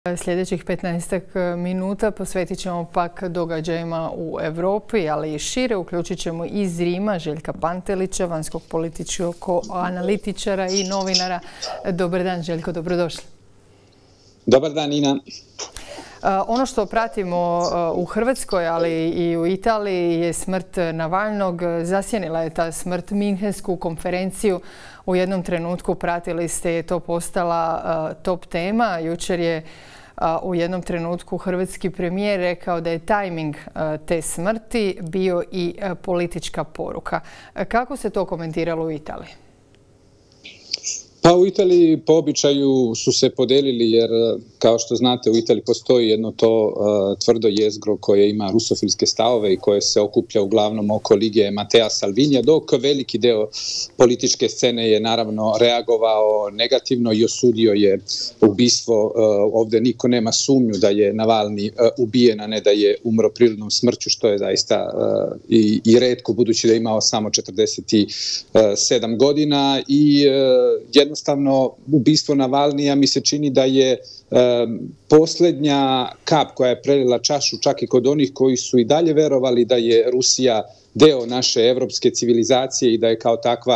Sljedećih 15 minuta posvetit ćemo pak događajima u Europi, ali i šire. Uključit ćemo iz Rima Željka Pantelića, vanjskog političkog analitičara i novinara. Dobar dan, Željko, dobrodošli. Dobar dan, Ina. Ono što pratimo u Hrvatskoj, ali i u Italiji, je smrt Navalnog. Zasjenila je ta smrt Minhensku konferenciju. U jednom trenutku pratili ste, je to postala top tema. Jučer je u jednom trenutku hrvatski premijer rekao da je tajming te smrti bio i politička poruka. Kako se to komentiralo u Italiji? Pa u Italiji po običaju su se podelili jer, kao što znate, u Italiji postoji jedno to tvrdo jezgro koje ima rusofilske stavove i koje se okuplja uglavnom oko lige Mattea Salvinija, dok veliki deo političke scene je naravno reagovao negativno i osudio je ubistvo. Ovdje niko nema sumnju da je Navalni ubijen, a ne da je umro prirodnom smrću, što je zaista i retko, budući da je imao samo 47 godina i jednostavno ubistvo Navalnija mi se čini da je posljednja kap koja je prelila čašu čak i kod onih koji su i dalje verovali da je Rusija deo naše evropske civilizacije i da je kao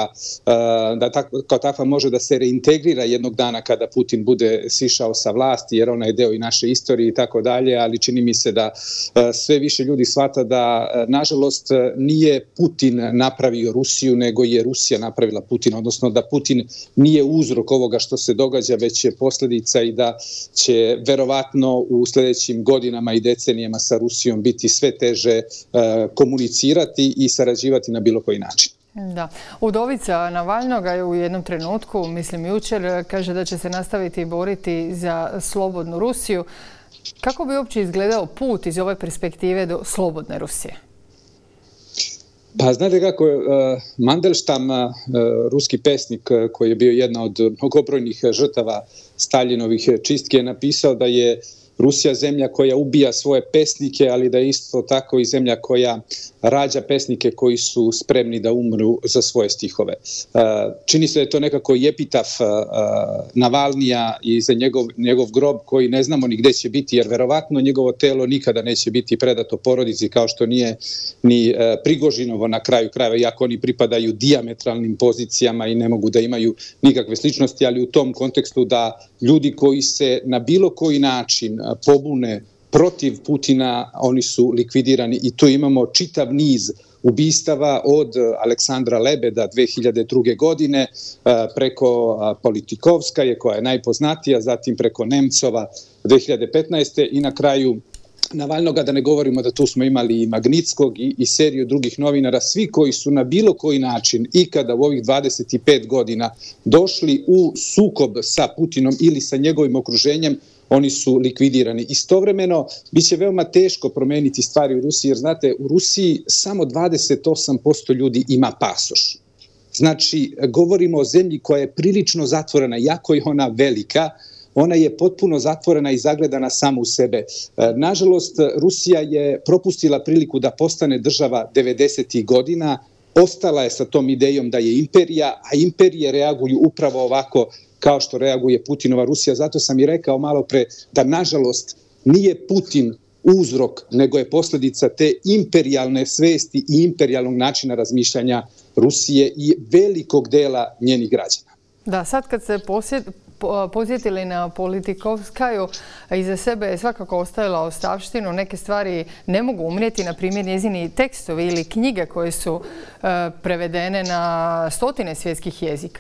takva može da se reintegrira jednog dana kada Putin bude sišao sa vlasti, jer ona je deo i naše istorije i tako dalje, ali čini mi se da sve više ljudi shvata da, nažalost, nije Putin napravio Rusiju, nego je Rusija napravila Putin, odnosno da Putin nije uzrok ovoga što se događa, već je posljedica i da će verovatno u sljedećim godinama i decenijama sa Rusijom biti sve teže komunicirati i sarađivati na bilo koji način. Da. Udovica Navalnoga je u jednom trenutku, mislim jučer, kaže da će se nastaviti boriti za slobodnu Rusiju. Kako bi uopće izgledao put iz ove perspektive do slobodne Rusije? Pa znate kako, Mandelstam, ruski pesnik koji je bio jedna od mnogobrojnih žrtava Staljinovih čistki, je napisao da je Rusija zemlja koja ubija svoje pesnike, ali da je isto tako i zemlja koja rađa pesnike koji su spremni da umru za svoje stihove. Čini se da je to nekako i epitaf Navalnija i za njegov grob koji ne znamo ni gde će biti, jer verovatno njegovo telo nikada neće biti predato porodici, kao što nije ni Prigožinovo na kraju krajeva, iako oni pripadaju dijametralnim pozicijama i ne mogu da imaju nikakve sličnosti, ali u tom kontekstu da ljudi koji se na bilo koji način pobune protiv Putina, oni su likvidirani i tu imamo čitav niz ubistava od Aleksandra Lebeda 2002. godine preko Politikovskaje, koja je najpoznatija, zatim preko Nemcova 2015. i na kraju Navalnoga, da ne govorimo da tu smo imali i Magnitskog i seriju drugih novinara, svi koji su na bilo koji način ikada u ovih 25 godina došli u sukob sa Putinom ili sa njegovim okruženjem, oni su likvidirani. Istovremeno, bit će veoma teško promeniti stvari u Rusiji, jer znate, u Rusiji samo 28% ljudi ima pasoš. Znači, govorimo o zemlji koja je prilično zatvorena, jako je ona velika, ona je potpuno zatvorena i zagledana samo u sebe. Nažalost, Rusija je propustila priliku da postane država 90. godina, ostala je sa tom idejom da je imperija, a imperije reaguju upravo ovako kao što reaguje Putinova Rusija. Zato sam i rekao malo pre da, nažalost, nije Putin uzrok, nego je posljedica te imperijalne svesti i imperijalnog načina razmišljanja Rusije i velikog dela njenih građana. Da, sad kad se posjetili na Politikovskaju, iza sebe je svakako ostavila ostavštinu. Neke stvari ne mogu umrijeti, na primjer njezini tekstovi ili knjige koje su prevedene na stotine svjetskih jezika.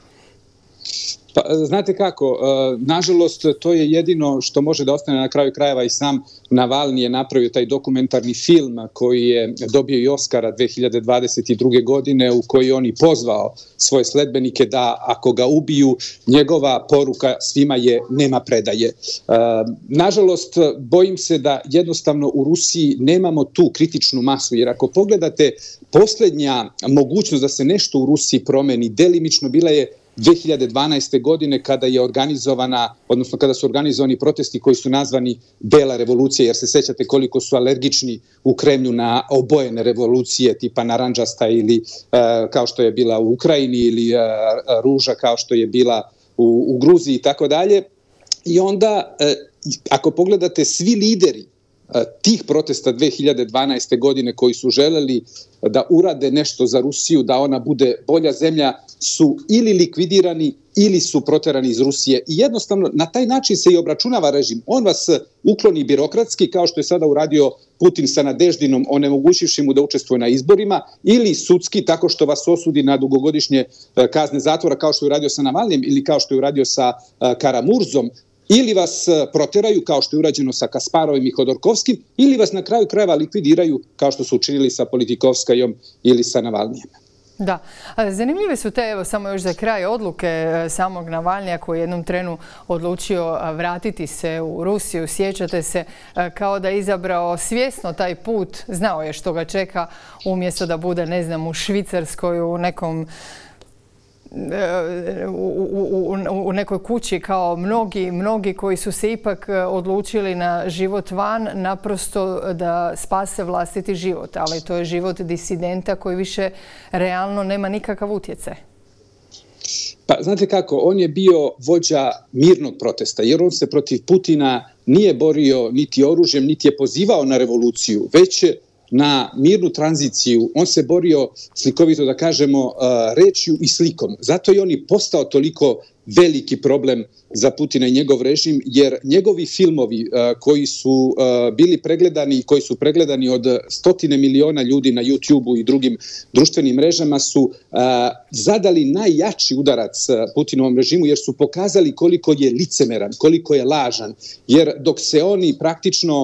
Pa, znate kako, nažalost, to je jedino što može da ostane na kraju krajeva. I sam Navalni je napravio taj dokumentarni film koji je dobio i Oskara 2022. godine, u koji on i pozvao svoje sledbenike da ako ga ubiju, njegova poruka svima je nema predaje. Nažalost, bojim se da jednostavno u Rusiji nemamo tu kritičnu masu, jer ako pogledate, posljednja mogućnost da se nešto u Rusiji promeni delimično bila je 2012. godine kada je organizovana, odnosno kada su organizovani protesti koji su nazvani Bela revolucija, jer se sećate koliko su alergični u Kremlju na obojene revolucije tipa naranđasta ili kao što je bila u Ukrajini ili ruža kao što je bila u Gruziji i tako dalje. I onda ako pogledate svi lideri tih protesta 2012. godine koji su želeli da urade nešto za Rusiju, da ona bude bolja zemlja, su ili likvidirani ili su proterani iz Rusije. I jednostavno na taj način se i obračunava režim. On vas ukloni birokratski, kao što je sada uradio Putin sa Nadeždinom, onemogućivši mu da učestvuje na izborima, ili sudski, tako što vas osudi na dugogodišnje kazne zatvora, kao što je uradio sa Navalnim ili kao što je uradio sa Karamurzom, ili vas proteraju, kao što je urađeno sa Kasparovim i Hodorkovskim, ili vas na kraju krajeva likvidiraju, kao što su učinili sa Politikovskajom ili sa Navalnijem. Da. Zanimljive su te, evo samo još za kraj, odluke samog Navalnija koji je jednom trenu odlučio vratiti se u Rusiju. Sjećate se, kao da je izabrao svjesno taj put, znao je što ga čeka, umjesto da bude, ne znam, u Švicarskoj, u nekom u nekoj kući kao mnogi koji su se ipak odlučili na život van, naprosto da spase vlastiti život. Ali to je život disidenta koji više realno nema nikakav utjecaj. Pa znate kako, on je bio vođa mirnog protesta, jer on se protiv Putina nije borio niti oružjem, niti je pozivao na revoluciju, već na mirnu tranziciju. On se borio, slikovito da kažemo, rečju i slikom. Zato je on i postao toliko veliki problem za Putina i njegov režim, jer njegovi filmovi koji su bili pregledani i koji su pregledani od 100 miliona ljudi na YouTube-u i drugim društvenim mrežama su zadali najjači udarac Putinovom režimu, jer su pokazali koliko je licemeran, koliko je lažan. Jer dok se oni praktično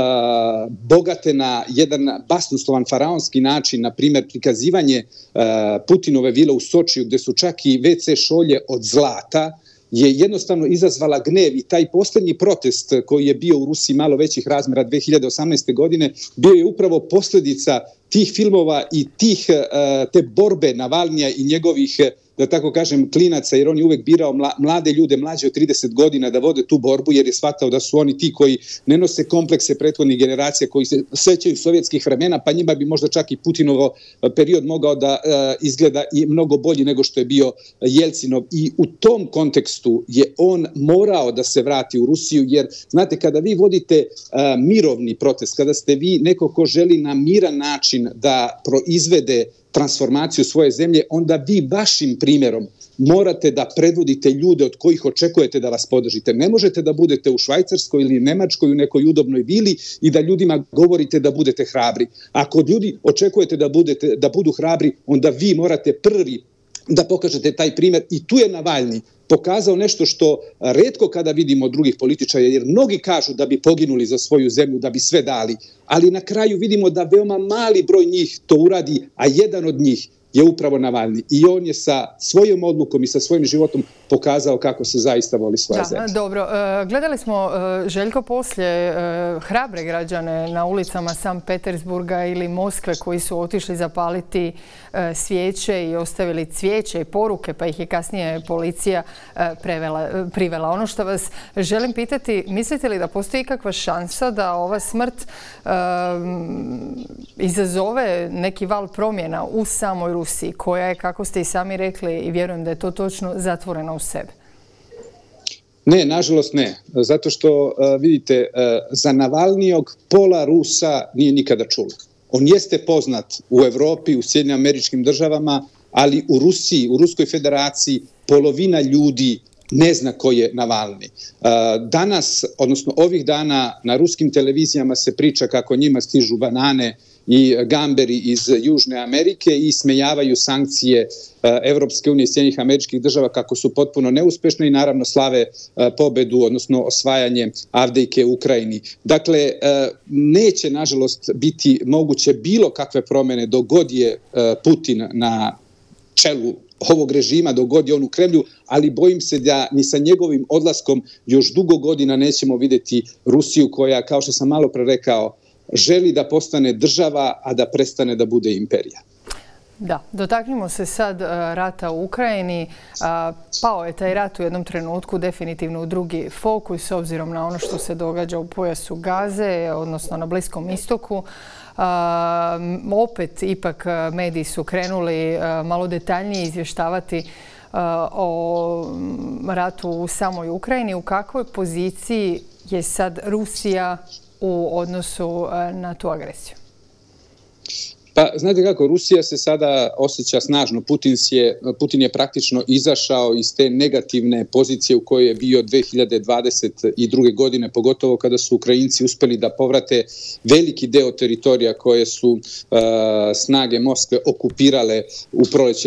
bogate na jedan basnoslovan faraonski način, na primjer prikazivanje Putinove vile u Sočiju, gde su čak i WC šolje od zlata, je jednostavno izazvala gnev, i taj posljednji protest koji je bio u Rusiji malo većih razmjera 2018. godine bio je upravo posljedica tih filmova i te borbe Navalnija i njegovih, da tako kažem, klinaca, jer on je uvek birao mlade ljude, mlađe od 30 godina, da vode tu borbu, jer je shvatao da su oni ti koji ne nose komplekse prethodnih generacija, koji se sećaju sovjetskih vremena, pa njima bi možda čak i Putinovo period mogao da izgleda i mnogo bolji nego što je bio Jelcinov. I u tom kontekstu je on morao da se vrati u Rusiju, jer, znate, kada vi vodite mirovni protest, kada ste vi neko ko želi na miran način da proizvede transformaciju svoje zemlje, onda vi vašim primjerom morate da predvodite ljude od kojih očekujete da vas podržite. Ne možete da budete u Švajcarskoj ili Nemačkoj u nekoj udobnoj vili i da ljudima govorite da budete hrabri. Ako od ljudi očekujete da budu hrabri, onda vi morate prvi da pokažete taj primjer, i tu je Navalni pokazao nešto što retko kada vidimo od drugih političara, jer mnogi kažu da bi poginuli za svoju zemlju, da bi sve dali, ali na kraju vidimo da veoma mali broj njih to uradi, a jedan od njih je upravo Navalni. I on je sa svojom odlukom i sa svojim životom pokazao kako se zaista voli svoja zemlja. Dobro, gledali smo, Željko, poslije hrabre građane na ulicama Sankt Petersburga ili Moskve koji su otišli zapaliti svijeće i ostavili cvijeće i poruke, pa ih je kasnije policija privela. Ono što vas želim pitati, mislite li da postoji ikakva šansa da ova smrt izazove neki val promjena u samoj Rusiji, koja je, kako ste i sami rekli, i vjerujem da je to točno, zatvorena u sebe? Ne, nažalost ne. Zato što, vidite, za Navalnijog pola Rusa nije nikada čulo. On jeste poznat u Evropi, u Sjedinjenim Američkim Državama, ali u Rusiji, u Ruskoj federaciji, polovina ljudi ne zna ko je Navalni. Danas, odnosno ovih dana, na ruskim televizijama se priča kako njima stižu banane i gamberi iz Južne Amerike i smejavaju sankcije Evropske unije i Sjedinjenih Američkih Država kako su potpuno neuspešne i naravno slave pobedu, odnosno osvajanje Avdejke u Ukrajini. Dakle, neće nažalost biti moguće bilo kakve promjene dok god je Putin na čelu ovog režima, dok god je on u Kremlju, ali bojim se da ni sa njegovim odlaskom još dugo godina nećemo vidjeti Rusiju koja, kao što sam malo pre rekao, želi da postane država, a da prestane da bude imperija. Da, dotaknimo se sad rata u Ukrajini. Pao je taj rat u jednom trenutku definitivno u drugi fokus s obzirom na ono što se događa u pojasu Gaze, odnosno na Bliskom istoku. Opet ipak mediji su krenuli malo detaljnije izvještavati o ratu u samoj Ukrajini. U kakvoj poziciji je sad Rusija u odnosu na tu agresiju? Pa, znate kako, Rusija se sada osjeća snažno. Putin je praktično izašao iz te negativne pozicije u kojoj je bio 2022. godine, pogotovo kada su Ukrajinci uspeli da povrate veliki deo teritorija koje su snage Moskve okupirale u proleće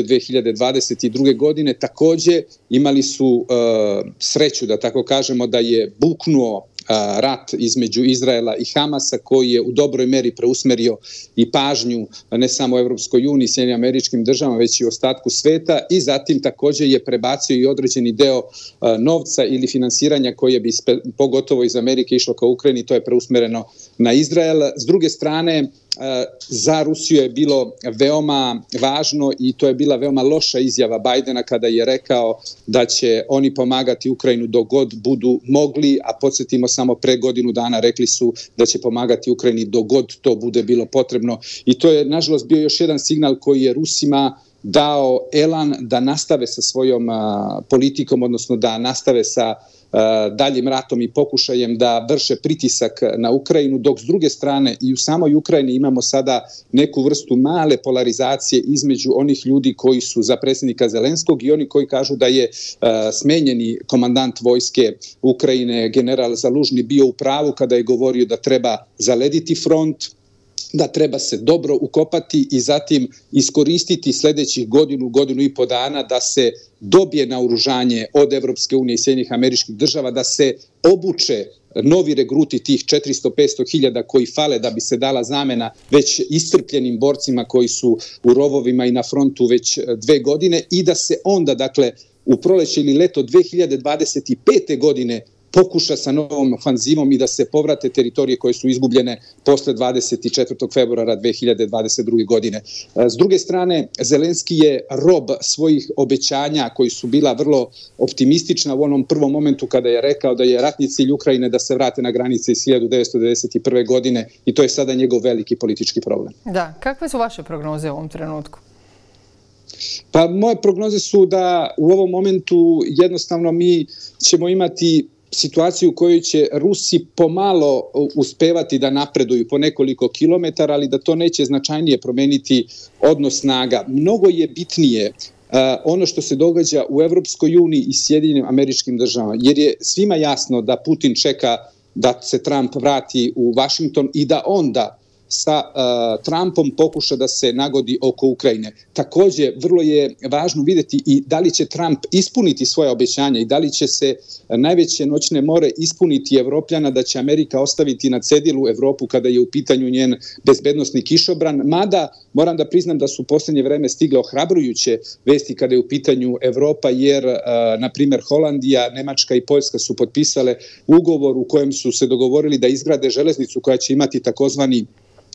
2022. godine. Takođe, imali su sreću, da tako kažemo, da je buknuo rat između Izraela i Hamasa, koji je u dobroj meri preusmerio i pažnju ne samo Evropskoj uniji, Sjedinjenim Američkim Državama, već i ostatku sveta, i zatim takođe je prebacio i određeni deo novca ili finansiranja koje bi pogotovo iz Amerike išlo ka Ukrajini, to je preusmereno na Izrael. S druge strane, za Rusiju je bilo veoma važno i to je bila veoma loša izjava Bajdena kada je rekao da će oni pomagati Ukrajinu dok god budu mogli, a podsjetimo samo pre godinu dana rekli su da će pomagati Ukrajini dok god to bude bilo potrebno. I to je nažalost bio još jedan signal koji je Rusima dao elan da nastave sa svojom politikom, odnosno da nastave sa daljim ratom i pokušajem da vrše pritisak na Ukrajinu, dok s druge strane i u samoj Ukrajini imamo sada neku vrstu male polarizacije između onih ljudi koji su za predsjednika Zelenskog i oni koji kažu da je smenjeni komandant vojske Ukrajine, general Zalužni, bio u pravu kada je govorio da treba zalediti front, da treba se dobro ukopati i zatim iskoristiti sledećih godinu i po dana da se dobije naoružanje od Evropske unije i Sjedinjenih Američkih Država, da se obuče novi regruti tih 400-500 hiljada koji fale da bi se dala zamena već iscrpljenim borcima koji su u rovovima i na frontu već 2 godine i da se onda, dakle, u proleće ili leto 2025. godine pokuša sa novom ofanzivom i da se povrate teritorije koje su izgubljene posle 24. februara 2022. godine. S druge strane, Zelenski je rob svojih obećanja koji su bila vrlo optimistična u onom prvom momentu kada je rekao da je ratni cilj Ukrajine da se vrate na granice iz 1991. godine i to je sada njegov veliki politički problem. Da, kakve su vaše prognoze u ovom trenutku? Pa moje prognoze su da u ovom momentu jednostavno mi ćemo imati situaciju u kojoj će Rusi pomalo uspevati da napreduju po nekoliko kilometara, ali da to neće značajnije promeniti odnos snaga. Mnogo je bitnije ono što se događa u Evropskoj uniji i Sjedinjenim Američkim Državama, jer je svima jasno da Putin čeka da se Trump vrati u Vašington i da onda sa Trumpom pokuša da se nagodi oko Ukrajine. Takođe, vrlo je važno videti i da li će Trump ispuniti svoje obećanja i da li će se najveće noćne more ispuniti Evropljana, da će Amerika ostaviti na cedilu Evropu kada je u pitanju njen bezbednosni kišobran. Mada, moram da priznam da su u poslednje vreme stigle ohrabrujuće vesti kada je u pitanju Evropa, jer, na primer, Holandija, Nemačka i Poljska su potpisale ugovor u kojem su se dogovorili da izgrade železnicu koja će imati takozvanu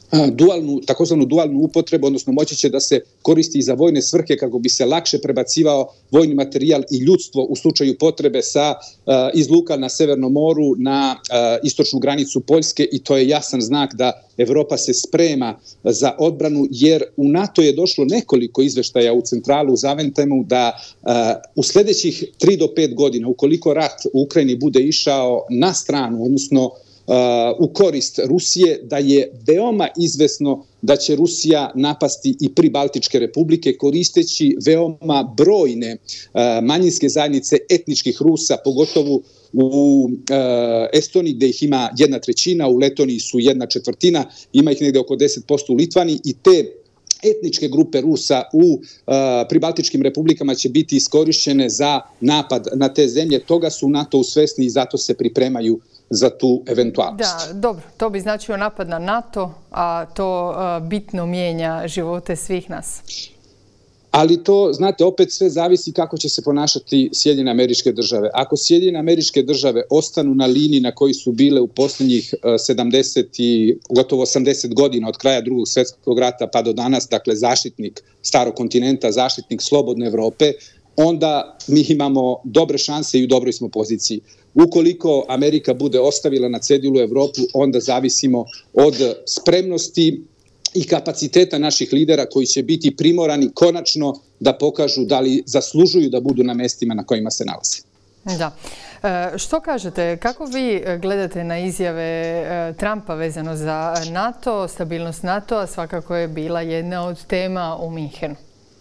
dualnu upotrebu, odnosno moći će da se koristi i za vojne svrhe kako bi se lakše prebacivao vojni materijal i ljudstvo u slučaju potrebe iz luka na Severnom moru na istočnu granicu Poljske i to je jasan znak da Evropa se sprema za odbranu, jer u NATO je došlo nekoliko izveštaja u centralu u Zaventemu da u sledećih 3 do 5 godina, ukoliko rat u Ukrajini bude išao na stranu, odnosno u korist Rusije, da je veoma izvesno da će Rusija napasti i Pribaltičke republike koristeći veoma brojne manjinske zajednice etničkih Rusa, pogotovo u Estoniji gde ih ima 1/3, u Letoniji su 1/4, ima ih negde oko 10% u Litvaniji i te etničke grupe Rusa u Pribaltičkim republikama će biti iskorišćene za napad na te zemlje. Toga su NATO svesni i zato se pripremaju za tu eventualnost. Da, dobro, to bi značio napad na NATO, a to bitno mijenja živote svih nas. Ali to, znate, opet sve zavisi kako će se ponašati Sjedinjene Američke Države. Ako Sjedinjene Američke Države ostanu na liniji na koji su bile u posljednjih 70 i gotovo 80 godina od kraja Drugog svjetskog rata pa do danas, dakle zaštitnik starog kontinenta, zaštitnik slobodne Evrope, onda mi imamo dobre šanse i u dobroj smo poziciji. Ukoliko Amerika bude ostavila na cedilu Evropu, onda zavisimo od spremnosti i kapaciteta naših lidera koji će biti primorani konačno da pokažu da li zaslužuju da budu na mestima na kojima se nalaze. Da. Što kažete, kako vi gledate na izjave Trumpa vezano za NATO, stabilnost NATO-a svakako je bila jedna od tema u Minhenu?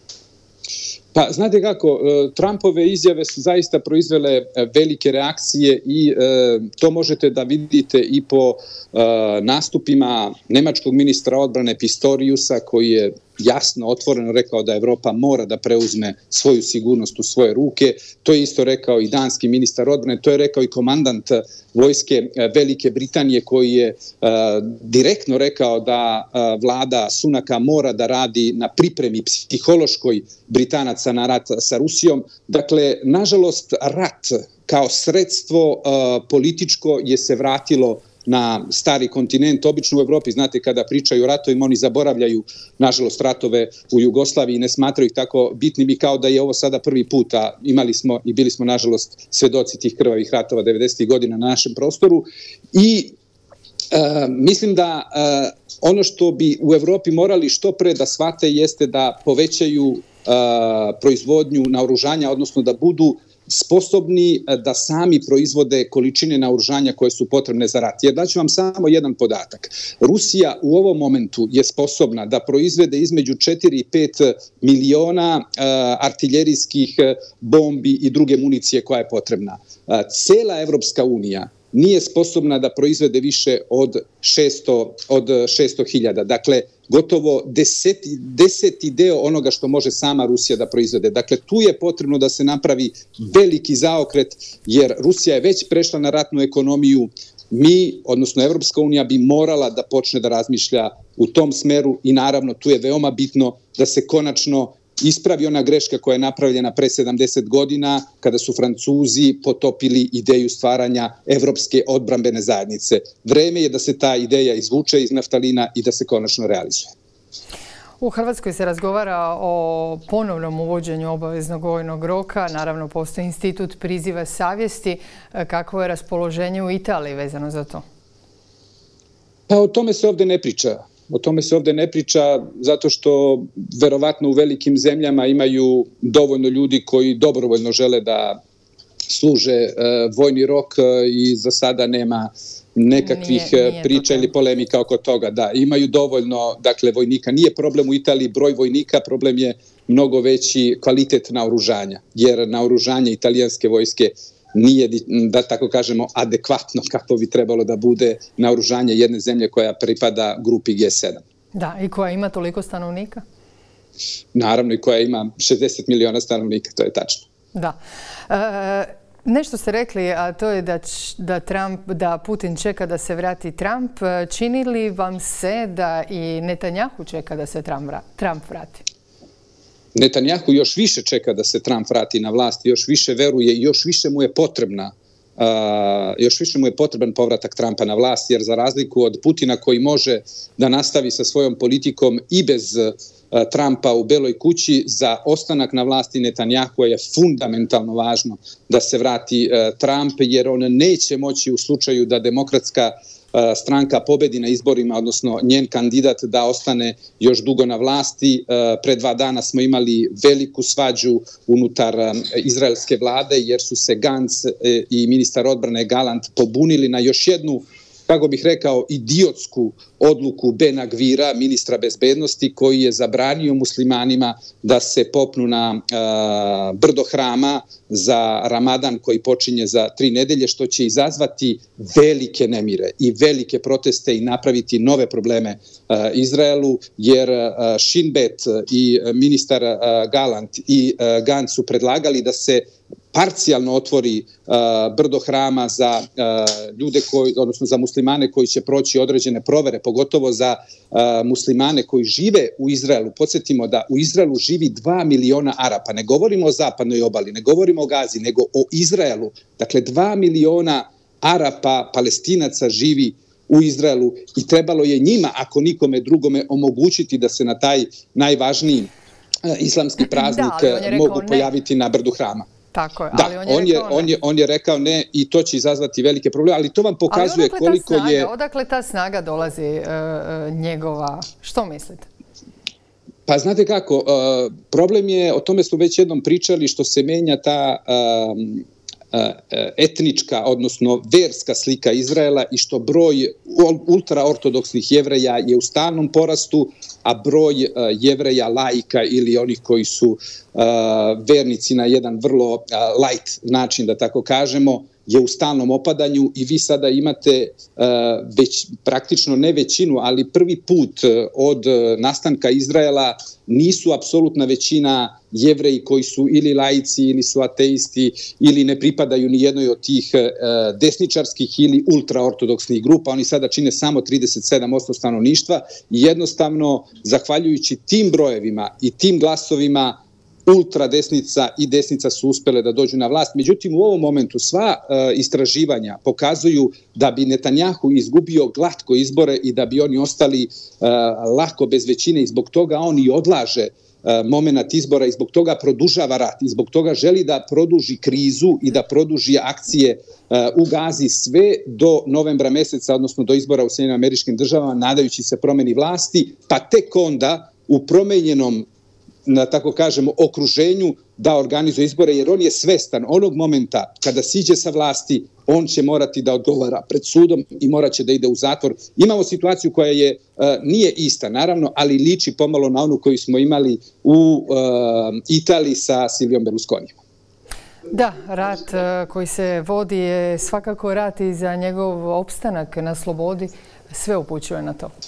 Pa, znate kako, Trumpove izjave su zaista proizvele velike reakcije i to možete da vidite i po nastupima nemačkog ministra odbrane Pistoriusa, koji je jasno, otvoreno rekao da Evropa mora da preuzme svoju sigurnost u svoje ruke. To je isto rekao i danski ministar odbrane, to je rekao i komandant vojske Velike Britanije, koji je direktno rekao da vlada Sunaka mora da radi na pripremi psihološkoj Britanaca na rat sa Rusijom. Dakle, nažalost, rat kao sredstvo političko je se vratilo na stari kontinent. Obično u Evropi, znate, kada pričaju o ratovima, oni zaboravljaju, nažalost, ratove u Jugoslaviji i ne smatraju ih tako bitnim i kao da je ovo sada prvi put, a imali smo i bili smo, nažalost, svedoci tih krvavih ratova 90. godina na našem prostoru. I mislim da ono što bi u Evropi morali što pre da shvate jeste da povećaju proizvodnju naoružanja, odnosno da budu sposobni da sami proizvode količine naoružanja koje su potrebne za rat. Jer daću vam samo jedan podatak. Rusija u ovom momentu je sposobna da proizvede između 4 i 5 miliona artiljerijskih bombi i druge municije koja je potrebna. Cela Evropska unija nije sposobna da proizvede više od 600.000. Dakle, gotovo deseti deo onoga što može sama Rusija da proizvede. Dakle, tu je potrebno da se napravi veliki zaokret, jer Rusija je već prešla na ratnu ekonomiju. Mi, odnosno Evropska unija, bi morala da počne da razmišlja u tom smeru i naravno tu je veoma bitno da se konačno ispravi ona greška koja je napravljena pre 70 godina kada su Francuzi potopili ideju stvaranja Evropske odbrambene zajednice. Vreme je da se ta ideja izvuče iz naftalina i da se konačno realizuje. U Hrvatskoj se razgovara o ponovnom uvođenju obaveznog vojnog roka. Naravno, postoji institut priziva savjesti. Kakvo je raspoloženje u Italiji vezano za to? Pa o tome se ovde ne priča. O tome se ovde ne priča zato što verovatno u velikim zemljama imaju dovoljno ljudi koji dobrovoljno žele da služe vojni rok i za sada nema nekakvih priča ili polemika oko toga. Da, imaju dovoljno, dakle, vojnika. Nije problem u Italiji broj vojnika, problem je mnogo veći kvalitet naoružanja, jer naoružanje italijanske vojske nije, da tako kažemo, adekvatno kako bi trebalo da bude naoružanje jedne zemlje koja pripada grupi G7. Da, i koja ima toliko stanovnika? Naravno, i koja ima 60 miliona stanovnika, to je tačno. Da. Nešto ste rekli, a to je da Putin čeka da se vrati Trump. Čini li vam se da i Netanjahu čeka da se Trump vrati? Netanjahu još više čeka da se Trump vrati na vlast, još više veruje i još više mu je potreban povratak Trumpa na vlast, jer za razliku od Putina koji može da nastavi sa svojom politikom i bez Trumpa u Beloj kući, za ostanak na vlasti Netanjahu je fundamentalno važno da se vrati Trump, jer on neće moći u slučaju da demokratska stranka pobedi na izborima, odnosno njen kandidat da ostane još dugo na vlasti. Pre 2 dana smo imali veliku svađu unutar izraelske vlade, jer su se Gantz i ministar odbrane Gallant pobunili na još jednu, kako bih rekao, idiotsku odluku Bena Gvira, ministra bezbednosti, koji je zabranio muslimanima da se popnu na brdo Hrama za Ramadan koji počinje za 3 nedelje, što će izazvati velike nemire i velike proteste i napraviti nove probleme Izraelu, jer Shin Bet i ministar Gallant i Gantz su predlagali da se parcijalno otvori brdo Hrama za ljude odnosno za muslimane koji će proći određene provere, pogotovo za muslimane koji žive u Izraelu. Podsjetimo da u Izraelu živi 2 miliona Arapa. Ne govorimo o zapadnoj obali, ne govorimo o Gazi, nego o Izraelu. Dakle, 2 miliona Arapa, Palestinaca živi u Izraelu i trebalo je njima, ako nikome drugome, omogućiti da se na taj najvažniji islamski praznik mogu pojaviti na brdu Hrama. Tako je, ali on je rekao ne i to će izazvati velike probleme, ali to vam pokazuje koliko je... Odakle ta snaga dolazi njegova? Što mislite? Pa znate kako, problem je, o tome smo već jednom pričali, što se menja ta etnička, odnosno verska slika Izraela i što broj ultraortodoksnih Jevreja je u stalnom porastu, a broj Jevreja laika ili onih koji su vernici na jedan vrlo light način, da tako kažemo, je u stalnom opadanju i vi sada imate već praktično ne većinu, ali prvi put od nastanka Izraela nisu apsolutna većina Jevreji koji su ili laici ili su ateisti ili ne pripadaju ni jednoj od tih desničarskih ili ultraortodoksnih grupa. Oni sada čine samo 37% stanovništva i jednostavno, zahvaljujući tim brojevima i tim glasovima, ultradesnica i desnica su uspele da dođu na vlast. Međutim, u ovom momentu sva istraživanja pokazuju da bi Netanjahu izgubio glatko izbore i da bi oni ostali lako bez većine i zbog toga on i odlaže moment izbora i zbog toga produžava rat i zbog toga želi da produži krizu i da produži akcije u Gazi sve do novembra meseca, odnosno do izbora u Sjedinjenim Američkim Državama, nadajući se promeni vlasti, pa tek onda u promenjenom, na tako kažemo, okruženju da organizuje izbore, jer on je svestan onog momenta kada siđe sa vlasti, on će morati da odgovara pred sudom i morat će da ide u zatvor. Imamo situaciju koja nije ista, naravno, ali liči pomalo na onu koju smo imali u Italiji sa Silvijom Berlusconijem. Da, rat koji se vodi je svakako rat i za njegov opstanak na slobodi sve upućuje na to.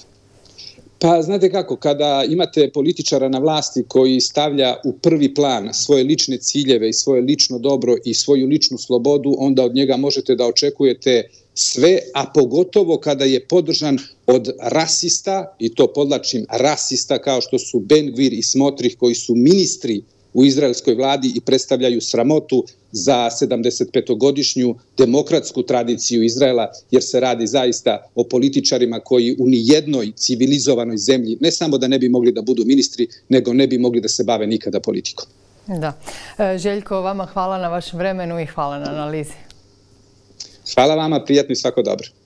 Pa znate kako, kada imate političara na vlasti koji stavlja u prvi plan svoje lične ciljeve i svoje lično dobro i svoju ličnu slobodu, onda od njega možete da očekujete sve, a pogotovo kada je podržan od rasista, i to podlačim rasista kao što su Ben Gvir i Smotrih, koji su ministri u izraelskoj vladi i predstavljaju sramotu za 75-godišnju demokratsku tradiciju Izraela, jer se radi zaista o političarima koji u nijednoj civilizovanoj zemlji ne samo da ne bi mogli da budu ministri, nego ne bi mogli da se bave nikada politikom. Da. Željko, vama hvala na vašem vremenu i hvala na analizi. Hvala vama, prijatno i svako dobro.